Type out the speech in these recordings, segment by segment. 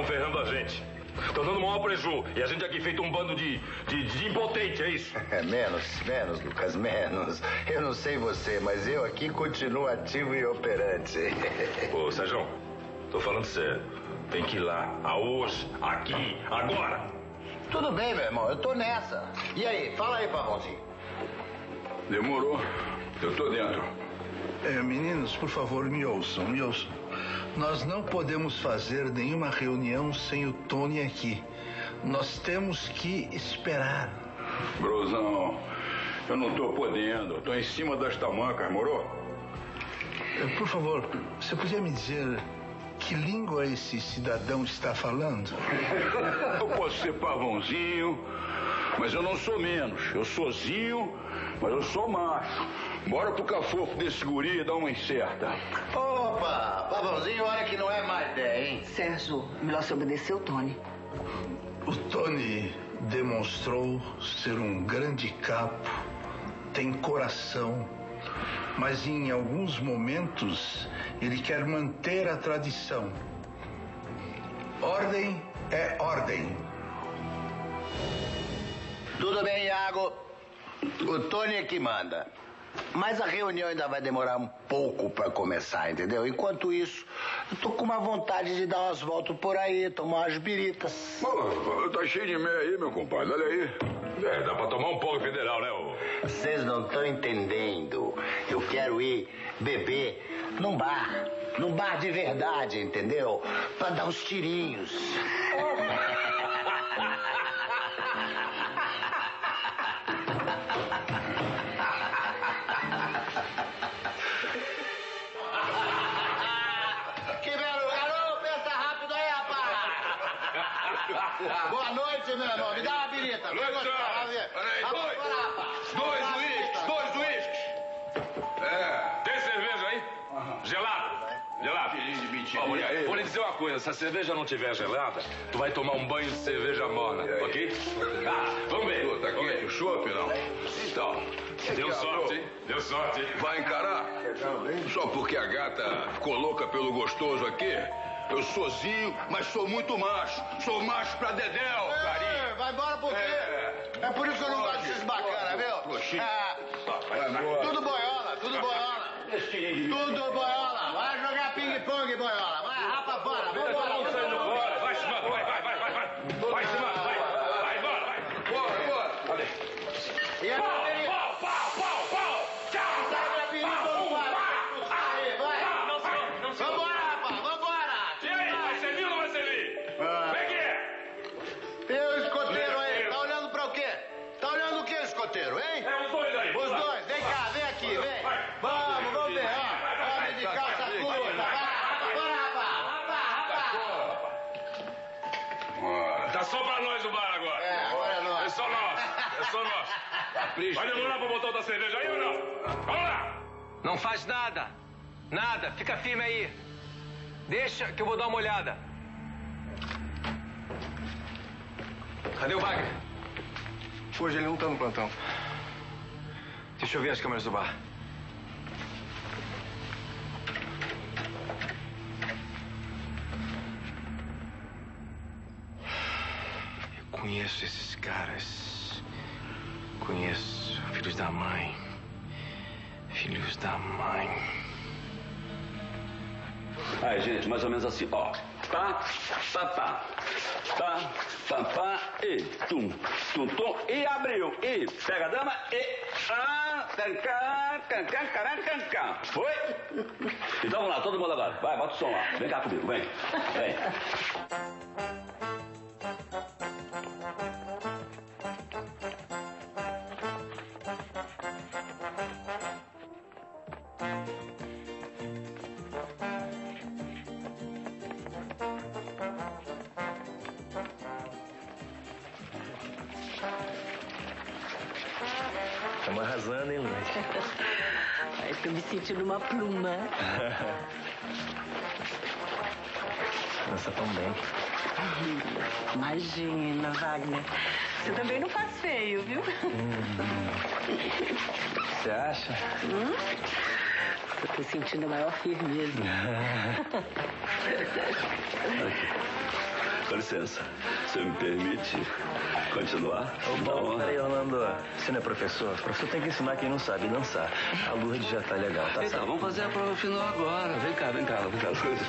ferrando a gente. Estão dando maior preju. E a gente aqui feito um bando de impotente, é isso? Menos, Lucas, menos. Eu não sei você, mas eu aqui continuo ativo e operante. Ô, Sérgio, tô falando sério. Tem que ir lá, hoje, aqui, agora. Tudo bem, meu irmão, eu tô nessa. E aí, fala aí, Pavãozinho. Demorou. Eu tô dentro. Meninos, por favor, me ouçam. Nós não podemos fazer nenhuma reunião sem o Tony aqui. Nós temos que esperar. Brosão, eu não tô podendo. Eu tô em cima das tamancas, moro? Por favor, você podia me dizer que língua esse cidadão está falando? Eu posso ser pavãozinho, mas eu não sou menos. Eu souzinho, mas eu sou macho. Bora pro cafofo desse guri e dar uma incerta. Opa, Pavãozinho, olha que não é má ideia, hein? Sérgio, melhor se obedecer o Tony. O Tony demonstrou ser um grande capo, tem coração, mas em alguns momentos ele quer manter a tradição. Ordem é ordem. Tudo bem, Iago. O Tony é que manda. Mas a reunião ainda vai demorar um pouco para começar, entendeu? Enquanto isso, eu tô com uma vontade de dar umas voltas por aí, tomar umas biritas. Pô, tá cheio de meia aí, meu compadre. Olha aí. Dá pra tomar um pouco federal, né, ô? Vocês não estão entendendo. Eu quero ir beber num bar de verdade, entendeu? Pra dar uns tirinhos. Boa noite, meu irmão. Me dá uma birita. Dois uísques. Tem cerveja aí? Gelado? Gelado. Vou lhe dizer uma coisa, se a cerveja não tiver gelada, tu vai tomar um banho de cerveja morna, ok? Vamos ver. Tá quente o chopp, não? Então. Deu sorte, hein? Deu sorte. Vai encarar? Só porque a gata ficou louca pelo gostoso aqui? Eu sozinho, mas sou muito macho. Sou macho pra dedéu, carinho. Vai embora por quê? É por isso que eu não gosto desses bacanas, viu? Tudo boiola. Tudo boiola. Vai jogar ping-pong, boiola. Vai, rapa fora. Vambora. Vai, Simão, vai. Vai, Simão, vai. Vai, embora, vai. Bora. Cadê? E a bateria? Pau. Tchau. Sai da birita ou não vai? Vai. Não, senhor. Vambora, rapaz. Vambora. E aí, vai servir ou não vai servir? Vem aqui. E o escoteiro aí? Tá olhando pra o quê? Tá olhando o quê, escoteiro, hein? Os dois aí. Os dois. Vem cá, vem aqui, vem. Vamos ver, ó. Homem de calça curta. Bora, rapaz. Tá só pra nós o bar agora. Agora é nóis. É só nós. Vai demorar pra botar outra cerveja aí ou não? Vamos lá. Não faz nada. Nada. Fica firme aí. Deixa que eu vou dar uma olhada. Cadê o Wagner? Hoje ele não tá no plantão. Deixa eu ver as câmeras do bar. Eu conheço esses caras. Conheço. Filhos da mãe. Aí, gente, mais ou menos assim, ó. Pá, e tum, e abriu, e pega a dama, e cancã. Foi? Então vamos lá, todo mundo agora. Vai, bota o som lá. Vem cá comigo, vem. Estamos arrasando, hein, Luiz? Ai, tô me sentindo uma pluma. Dança tão bem. Imagina, Wagner. Você também não faz feio, viu? Você acha? Eu tô sentindo a maior firmeza. Com licença. Se me permite continuar? Bom, peraí, Orlando. Você não é professor? O professor tem que ensinar quem não sabe dançar. A Lourdes já tá legal, tá? Então, vamos fazer a prova final agora. Vem cá, Lourdes.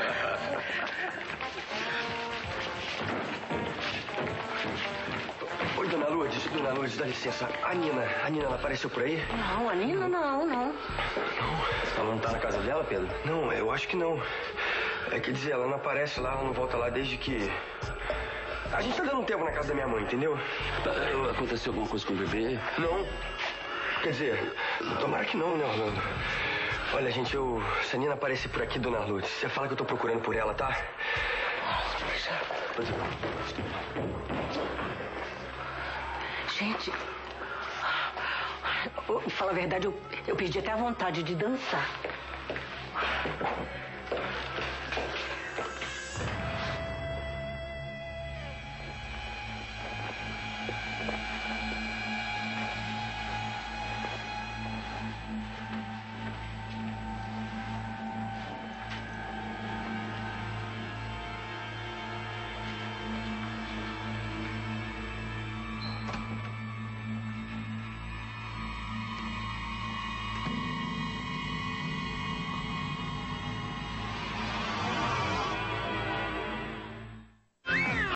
Oi, dona Lourdes, dá licença. A Nina, ela apareceu por aí? Não, a Nina não. Ela não tá na casa dela, Pedro? Não, eu acho que não. É que dizer, ela não aparece lá, ela não volta lá desde que... A gente tá dando um tempo na casa da minha mãe, entendeu? Aconteceu alguma coisa com o bebê? Não. Quer dizer, tomara que não, né, Orlando? Olha, gente, se a Nina aparecer por aqui, dona Lourdes, você fala que eu tô procurando por ela, tá? Gente, fala a verdade, eu perdi até a vontade de dançar.